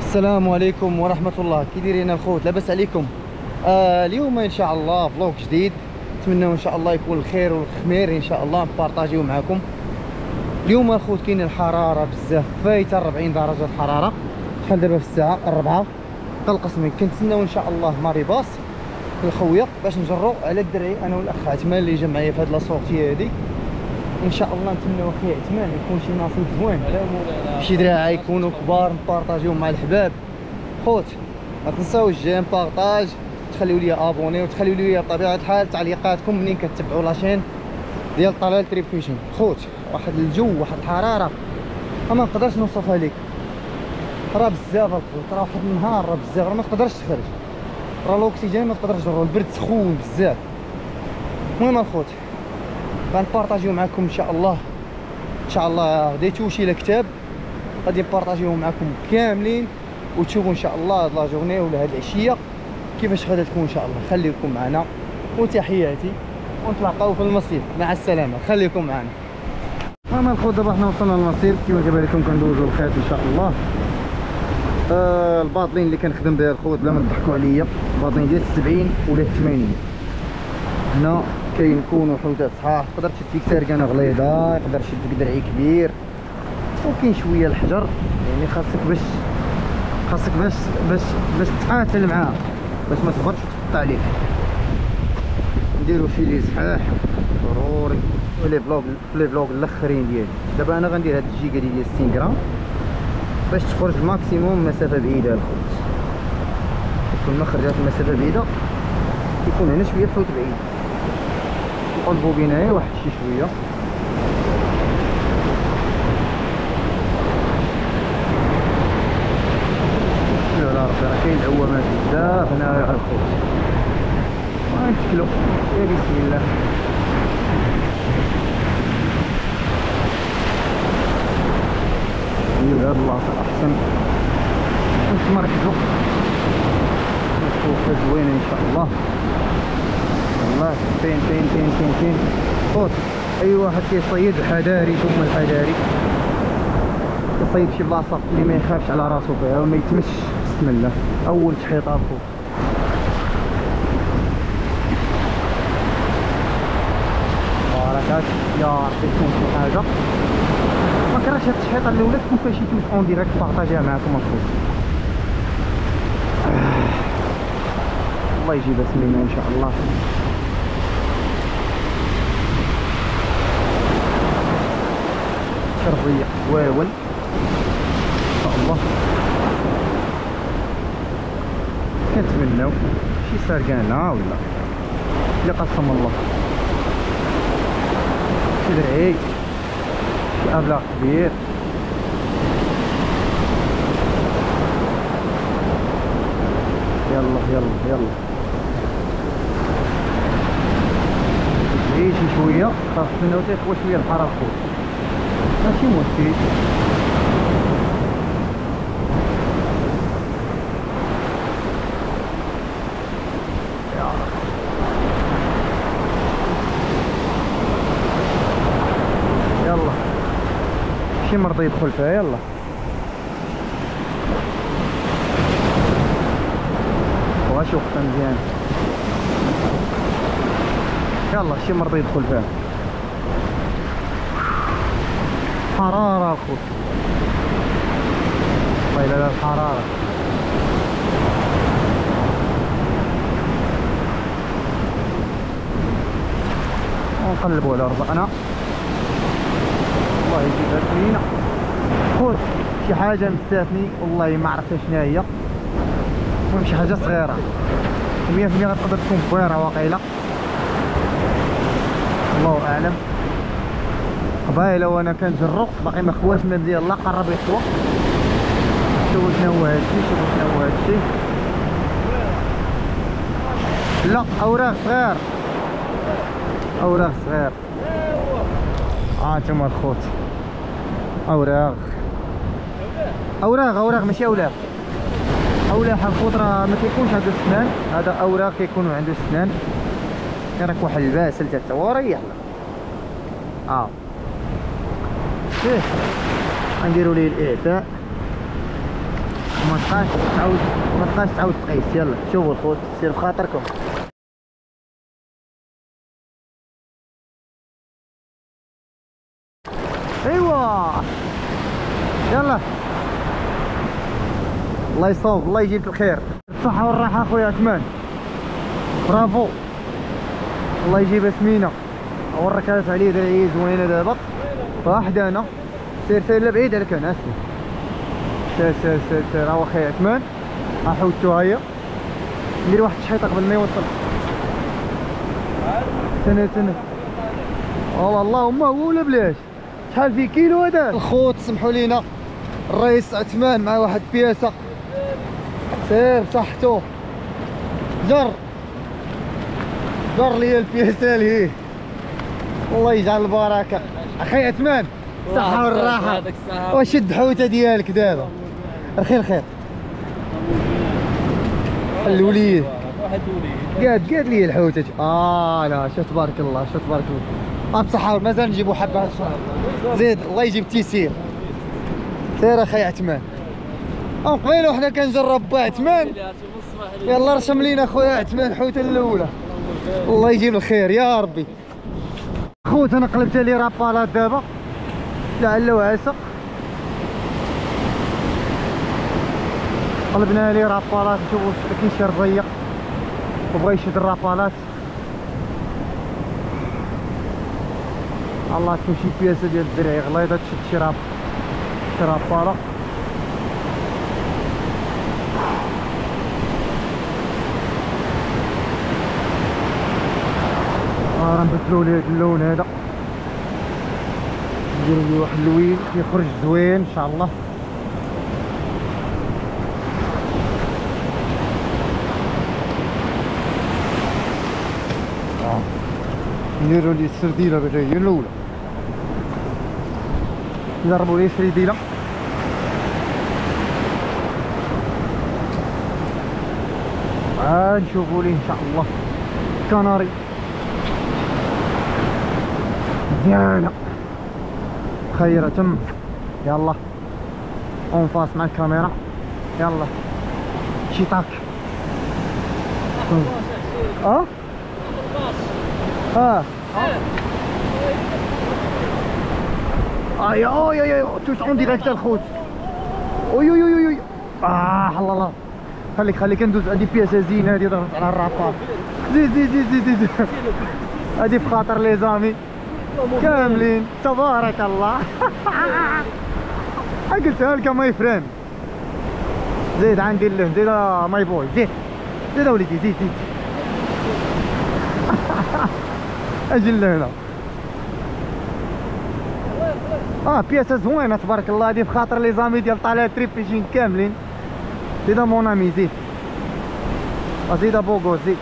السلام عليكم ورحمة الله. كي دايرين الخوت؟ لاباس عليكم؟ اليوم ان شاء الله فلوق جديد، نتمنى ان شاء الله يكون الخير والخمير ان شاء الله نبارطاجيو معكم. اليوم الخوت كاين الحرارة بزاف، فايته 40 درجة الحرارة. شحال دابا في الساعة؟ 4 القسمين. كنتسناو ان شاء الله ماري باص الخويا باش نجرو على الدرعي انا والاخ عثمان اللي جا معايا في هاد لاصورتي هادي. ان شاء الله نتمنوا اخي عثمان يكون شي نصيب زوين، شي دراعه يكونوا كبار نبارطاجيهم مع الحباب. خوت ما تنساوش جيم بارطاج، تخليو لي ابوني وتخليو لي بطبيعه الحال تعليقاتكم منين كتبعوا لاشين ديال طلال تريب فيشين. خوت واحد الجو، واحد الحراره ما نقدرش نوصفها لك، راه بزاف الخوت، راه واحد النهار راه بزاف، راه ما تقدرش تخرج، راه الاكسجين ما تقدرش تجرو، البرد سخون بزاف. المهم الخوت غنبارطاجيو معكم ان شاء الله. ان شاء الله ديتو شي لكتاب غادي نبارطاجيوهم معكم كاملين وتشوفوا ان شاء الله هاد لا جورني ولا هاد العشيه كيفاش غادا تكون ان شاء الله. خليكم معنا وتحياتي ونتلاقاو في المصير. مع السلامه، خليكم معنا. المهم الخوت دابا حنا وصلنا للمصير كيما دابا لكم كندوزو الخيط ان شاء الله. الباطلين اللي كنخدم بها الخوت بلا ما تضحكوا عليا، الباطلين ديال 70 ولا 80. هنا كيكونوا حوتات صحاح، تقدر تشد فيك سارقانه غليظه، يقدر يشد فيك درعي كبير، وكاين شويه الحجر، يعني خاصك باش تقاتل معاه باش ما تهبطش وتقطع عليك. نديرو فيلي صحاح ضروري. ولي فلوغ الاخرين ديالي دابا انا غندير هاد الجيجا ديال 60 غرام باش تخرج ماكسيموم مسافه بعيده الخوت. كل ما خرجت المسافه بعيده كيكون هنا شويه الحوت بعيد، نقلبو بينايا واحد شي شويه. على ربي راه كاين عوامات بزاف هنا على الخوت، غنشكلو. يا بسم الله. نديرو هاد اللاصق احسن ونتمركزو نشوفو زوينه ان شاء الله. والله كاين خوت اي واحد كيصيد حذاري ثم الحذاري، كيصيد شي بلاصه اللي ما يخافش على راسو فيها وما يتمش. بسم الله. اول تحيطه الخوت. باركات يا ربي تكون شي حاجه. ما كرهتش هاد التحيطه الاولى تكون فيها شي توش اون ديريكت بارطاجيها معكم الخوت. الله يجيبها سمينه ان شاء الله. شربيه واول ان شاء الله. كنتمناو شي سارقانه ولا لا قسم الله شي درعي شي ابلاغ كبير. يلا شي شويه خاص نستناو حتى يقوى شويه الحراره الخوت، ماشي مشكل. يلا شي مرضى يدخل فيها. يلا واش وقتها مزيان. يلا شي مرضى يدخل فيها. حرارة الخوت، والله لا الحرارة. ونقلبوا على رزقنا. الله يجيبها سمينة خوت. شي حاجة مستاتني والله ما عرفتها شنو هي، المهم شي حاجة صغيرة 100% غتقدر تكون بويرة واقيلا، الله اعلم. قبايله وانا كنجرو باقي ما خواش الماء ديال الله قرب يخوى. شوفوا شنو هو هادشي، لا اوراق صغير، هانتوما الخوت. اوراق ماشي اولاح. الخوت راه ما كيكونش عنده السنان، هذا اوراق كيكونوا عنده السنان. راك واحد الباسل حتى هو ريح. فيه غنديروا ليه الاعفاء ما تبقاش تعاود تقيس. يلا شوفوا الخوت، سير بخاطركم. ايوا يلا الله يصوب، الله يجيب الخير. الصحة والراحة اخويا عثمان، برافو، الله يجيبها سمينة. وركات عليه درعيه زوينة دابا. واحدة انا سير سير لا بعيد عليك انا. سير سير سير سير. ها هو اخويا عثمان، ها حوتو هاهي. ندير واحد الشحيطة قبل ما يوصل. سنة اللهم هو ولا بلاش. شحال في كيلو هذا الخوت؟ سمحوا لينا الرئيس عثمان مع واحد بياسة. سير بصحتو. جر لي البياسة لهيه، الله يجعل البركة. اخي عثمان الصحة والراحة، وشد حوتة ديالك دابا. الخير الوليد قاد لي الحوتة. لا شو تبارك الله، شو تبارك الله. بصحة مازال نجيبو حبة زيد، الله يجيب التيسير. سير اخي عثمان. قبيله وحنا كنجرب با عثمان. يلا رسم لينا خويا عثمان الحوتة الأولى، الله يجيب الخير يا ربي. خوت انا قلبت لي رابالات دابا لعل وعسى، قلبنا لي رابالات نشوفوا كاين شي رزيق وبغى يشد الرابالات. الله تكون شي بياسه ديال الدرعي غليظه تشد شي راباله. راه نبدلو ليه اللون هذا، نديرو ليه واحد اللوين يخرج زوين ان شاء الله. نديرو ليه السرديله باش هي الاولى، نضربو ليه السرديله. نشوفو ليه ان شاء الله كناري مزيانة خيرة تم. يلا اونفاس مع الكاميرا. يلا شيطاك. يا توش اون ديريكت الخوت. اوي الله. خليك ندوز. هادي بياسة زينة هادي ضربت على الرابار. زيد هادي بخاطر لي زامي كاملين تبارك الله. قلتها لك ماي فريند. زيد عندي اللهن، زيد ماي بوي، زيد وليدي زيد اجي لهنا. بياسة زوينة تبارك الله. هادي بخاطر لي زامي ديال طالع تريب يجين كاملين. زيد مون امي زيد بوغو زيد.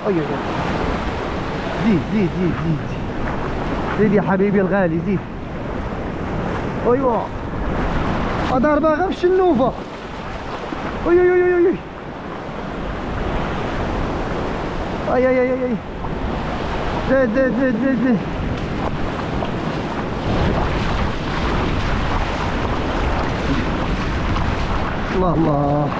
زيد يا حبيبي الغالي زيد. ايوا ضربة غير في الشنوفة. اي زيد الله.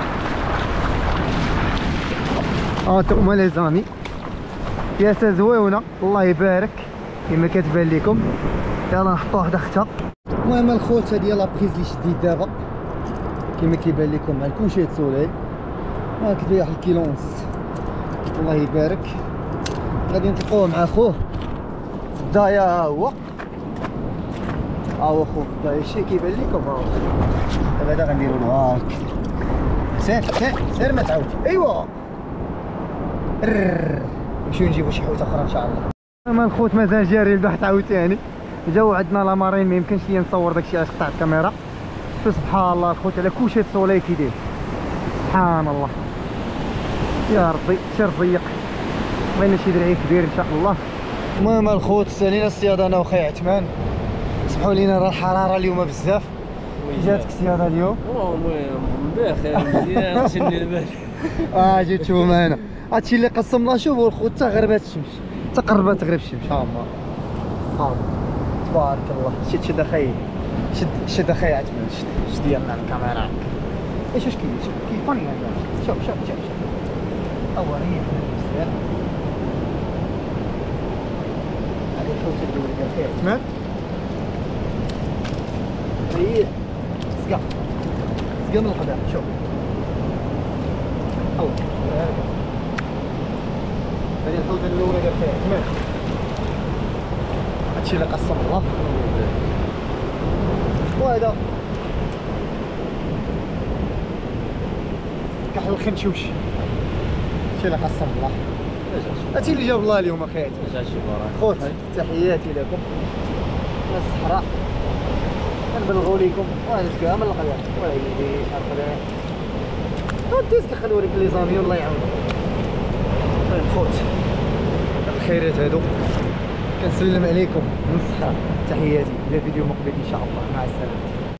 تقوم لي زامي بياسة زويونة الله يبارك كما كتبان لكم. يلا نحطو واحدة اختها. المهم الخوت هادي لا بريز لي شديت دابا كما كيبان لكم مع الكوشيت سولي. كتبان واحد الكيلو ونص الله يبارك. غادي نتلقاوه مع خوه في الدايا. ها هو خوه في الدايا شي كيبان لكم. دابا هذا غنديرو له هاك. سير ما تعاودش. ايوا نمشيو نجيبو شي حوت اخرى ان شاء الله. اما الخوت مازال جاري البحث عاوتاني. جاو عندنا لامارين ما يمكنش ليا نصور داكشي علاش قطعت الكاميرا. سبحان الله الخوت على كوشيت سولي كيدير. سبحان الله يا ربي شي رزيق. بغينا شي درعي كبير ان شاء الله. المهم الخوت سالينا الصياده انا وخي عثمان. سمحوا لينا راه الحراره اليوم بزاف. جاتك الصياده اليوم؟ المهم بخير مزيان. شني البال جيت تشوفوا معنا هادشي اللي قسمنا. شوفوا الخوت حتى غربات الشمس، حتى قربات تغرب الشمس. ها هما تبارك الله. شد اخي، شد اخي عثمان. شد يلا الكاميرا. ايش كيفني هذا. شوف اوليه السير هذه الحوت اللي ولد فيها سمعت هي سقا من الحدائق. شوف الله هذه الحوت اللي ولد فيها سمعت هادشي اللي قسم الله. وهذا كحل الخنشوش هادشي اللي قسم الله. هادشي اللي جاب الله اليوم اخي. خوت تحياتي لكم من الصحراء كنبلغوا لكم وهذا كامل القضيه ويلي اخر الديسك خلوا لك لي زامي والله يعاونك. طيب خوت الخيرات هادو كنسلم عليكم من الصحراء تحياتي الى فيديو مقبل ان شاء الله. مع السلامه.